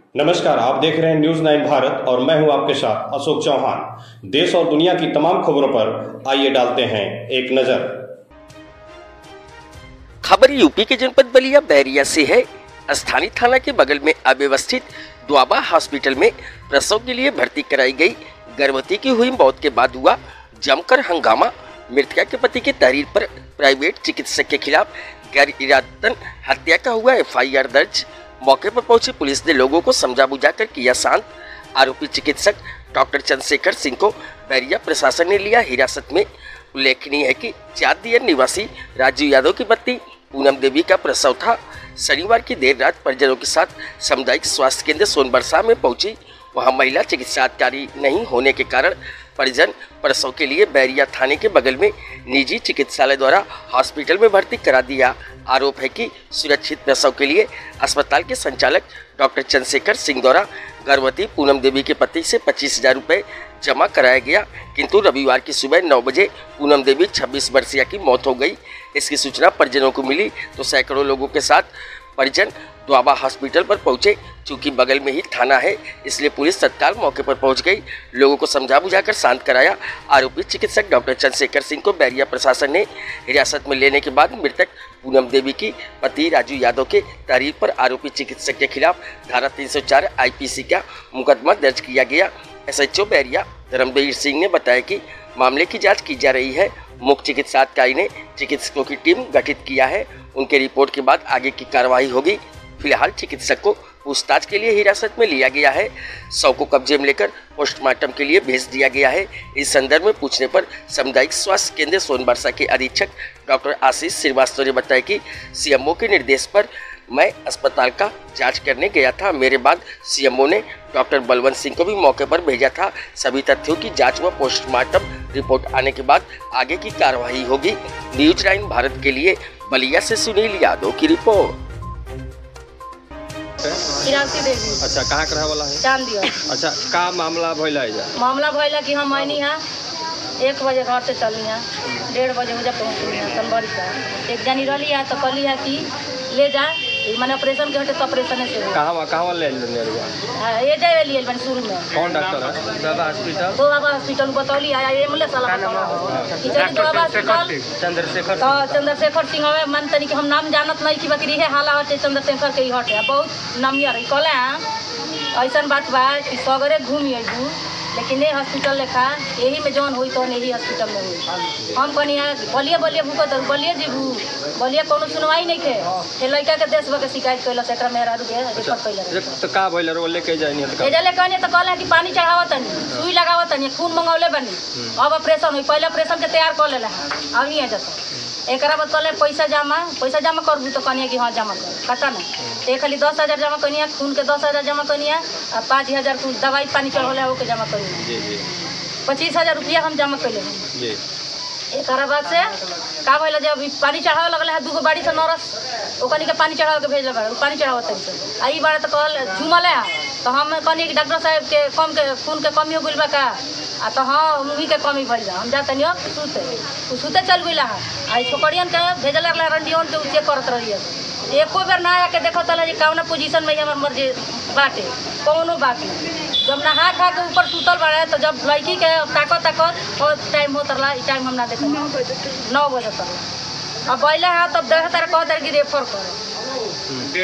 नमस्कार, आप देख रहे हैं न्यूज़ 9 भारत और मैं हूं आपके साथ अशोक चौहान। देश और दुनिया की तमाम खबरों पर आइए डालते हैं एक नजर। खबर यूपी के जनपद बलिया बैरिया से है। स्थानीय थाना के बगल में अव्यवस्थित द्वाबा हॉस्पिटल में प्रसव के लिए भर्ती कराई गई गर्भवती की हुई मौत के बाद हुआ जमकर हंगामा। मृतका के पति के तहरीर पर प्राइवेट चिकित्सक के खिलाफ गैर इरादतन हत्या का हुआ FIR दर्ज। मौके पर पहुंची पुलिस ने लोगों को समझा बुझाकर किया शांत। आरोपी चिकित्सक डॉक्टर चंद्रशेखर सिंह को बैरिया प्रशासन ने लिया हिरासत में। उल्लेखनीय है कि चांदियर निवासी राजू यादव की पत्नी पूनम देवी का प्रसव था। शनिवार की देर रात परिजनों के साथ सामुदायिक स्वास्थ्य केंद्र सोनबरसा में पहुंची। वहां महिला चिकित्सा अधिकारी नहीं होने के कारण परिजन प्रसव के लिए बैरिया थाने के बगल में निजी चिकित्सालय द्वारा हॉस्पिटल में भर्ती करा दिया। आरोप है कि सुरक्षित प्रसव के लिए अस्पताल के संचालक डॉक्टर चंद्रशेखर सिंह द्वारा गर्भवती पूनम देवी के पति से 25,000 रुपये जमा कराया गया, किंतु रविवार की सुबह 9 बजे पूनम देवी 26 वर्षीय की मौत हो गई। इसकी सूचना परिजनों को मिली तो सैकड़ों लोगों के साथ परिजन द्वाबा हॉस्पिटल पर पहुंचे। चूंकि बगल में ही थाना है, इसलिए पुलिस तत्काल मौके पर पहुंच गई, लोगों को समझा बुझाकर शांत कराया। आरोपी चिकित्सक डॉक्टर चंद्रशेखर सिंह को बैरिया प्रशासन ने हिरासत में लेने के बाद मृतक पूनम देवी की पति राजू यादव के तहरीर पर आरोपी चिकित्सक के खिलाफ धारा 304 IPC का मुकदमा दर्ज किया गया। SHO बैरिया धर्मवीर सिंह ने बताया कि मामले की जाँच की जा रही है। मुख्य चिकित्सा अधिकारी ने चिकित्सकों की टीम गठित किया है। उनके रिपोर्ट के बाद आगे की कार्रवाई होगी। फिलहाल चिकित्सक को पूछताछ के लिए हिरासत में लिया गया है। शव को कब्जे में लेकर पोस्टमार्टम के लिए भेज दिया गया है। इस संदर्भ में पूछने पर सामुदायिक स्वास्थ्य केंद्र सोनबरसा के अधीक्षक डॉक्टर आशीष श्रीवास्तव ने बताया कि CMO के निर्देश पर मैं अस्पताल का जांच करने गया था। मेरे बाद CMO ने डॉक्टर बलवंत सिंह को भी मौके पर भेजा था। सभी तथ्यों की जांच व पोस्टमार्टम रिपोर्ट आने के बाद आगे की कार्रवाई होगी। न्यूज़ 9 भारत के लिए बलिया से सुनील यादव की रिपोर्ट। अच्छा, कहाँ के रहे वाला है? चांदियर। अच्छा, का मामला भइला है? मामला भइला कि हम आइनी है 1 बजे घर से चलनी है, 1:30 बजे मुझे पहुँचनी है सनबरी का। एक जनी रही है तो कहली है कि ले जा, मैंने ऑपरेशन के हटे तो ऑपरेशन से कहाँ ले ये जाए लिए मैंने शुरू में। कौन डॉक्टर है? बाबा हॉस्पिटल। तो बाबा हॉस्पिटल बतौली आया एम्बुलेंस वाला बाबा हॉस्पिटल चंद्रशेखर। तो चंद्रशेखर सिंह हमें मन तनी कि हम नाम जानत नहीं कि बकरी है हाला होते चंद्रशेखर के ही हटे बहुत नामिया रही कहले हैं ऐसा बात बा कि सगरे घूमी अबू, लेकिन ये हॉस्पिटल लेखा यही में जौन हुई तो यही हॉस्पिटल में हुई। हम कहनी है बलिए भूख तो बलिए जीबू, बलिए कोनो सुनवाई नहीं थे। ये लड़का के देश भर के शिकायत कैल से मेहरा रिपोर्ट कैल तो का भइल रो लेके जानी है एजले कहनी तो कहले कि पानी चढ़ावत तनी, सुई लगावत तनी, खून मंगौले बनी, अब ऑपरेशन हुई। पहले ऑपरेशन के तैयार कर लेला अब नहीं है जैसा एक बाद कहले पैसा जमा करबू तो कहनी कि हाँ जमा कर कटा ना। एक खाली 10,000 जमा करनी है, खून के 10,000 जमा करनी है और 5,000 दवाई पानी चढ़ौले हो के जमा करनी है। 25,000 रुपया हम जमा कैले। एक बाद से का भइल जब पानी चढ़ावे लगल है 2 गाड़ी से नरस ओकनी के पानी चढ़ावे के भेजल बा, पानी चढ़ावत तनी आई बार तो कहल झूमल है। तो हम कहनी कि डॉक्टर साहब के खून के कमी हो गइल बा का तो हाँ मुँह के कमी भइल बा। हम जाते नहीं सुते चल गई है। आई छोकरियन के भेजल लगला रंडियन के चेक करत रही है। एको बेर ना आके देखो तला जी कौन पोजीशन में हमार मर्जी बाटे कौनो बाकी। जब नहा खा के ऊपर सुतल बाड़े तो जब लड़की के ताकत और टाइम होत रहा टाइम हम ना देख 9 बजे तक अब बैले है तब देख तारे कह तारे कि रेफर करे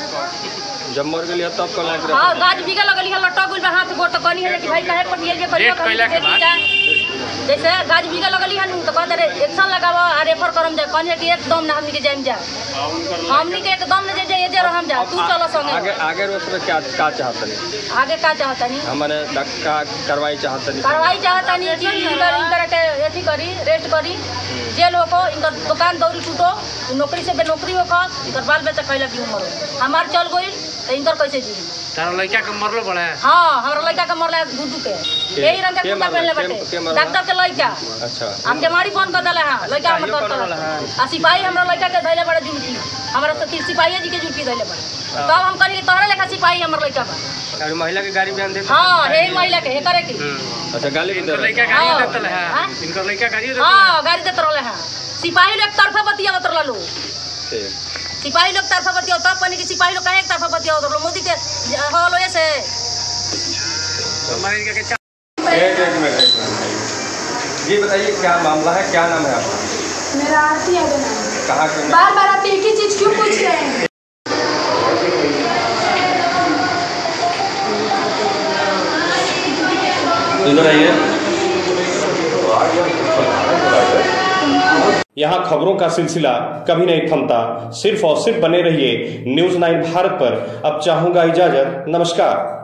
जब मर गई तब कल हाँ गाज बिगा लगली है लटक गइल हाथ गोड़ तो कहनी है कि भाई काहे पटियल जे करियो जैसे गाज बिगा लगली है तो कहते रे एक्शन लगावा आ रेफर करम जा कहनी है कि एकदम ना हमनी के जाम जा हमनी के एकदम ना जे जे हम जा तू चलो संगे आगे उसमें क्या चाहत नहीं आगे का चाहता नहीं हमने का कार्रवाई चाहता नहीं कि इनकर के एथी करी रेस्ट करी जेल हो को इनकर दुकान दौरी टूटो नौकरी से बेनौकरी हो को इनकर बाल बच्चा कैला की उम्र हमार चल गई तो इनकर कैसे जी तारा लड़का के मरलो बड़ा है। हाँ हमरा लड़का के मरला गुड्डू के यही रंग के कुत्ता पहनले बाटे डॉक्टर के लड़का। अच्छा हम बीमारी बंद कर देले हां लड़का हमर कर आ सिपाही हमरा लड़का के धैले बड़े जुलकी हमरा तो सिपाही जी के जुलकी धैले बड़े तब हम करी तोहरा लेखा सिपाही हमर लड़का बा और महिला के गाड़ी बयान दे हां यही महिला के करे की अच्छा गाली के लड़का गाड़ी देत है इनकर लड़का गाड़ी देत हां गाड़ी देत रहले हां सिपाही लोग तरफा बतिया बत रहलो सिपाही लोग तरफा बतियाओ तब पानी की सिपाही लोग कहे तरफा बतियाओ तो मोदी के हॉल से एक मिनट ये बताइए क्या मामला है, क्या नाम है आपका? मेरा आरती यादव नाम है। कहाँ के? बार बार आप एक ही चीज क्यों पूछ रहे हैं? इधर आइए। यहाँ खबरों का सिलसिला कभी नहीं थमता। सिर्फ और सिर्फ बने रहिए न्यूज़ 9 भारत पर। अब चाहूंगा इजाजत। नमस्कार।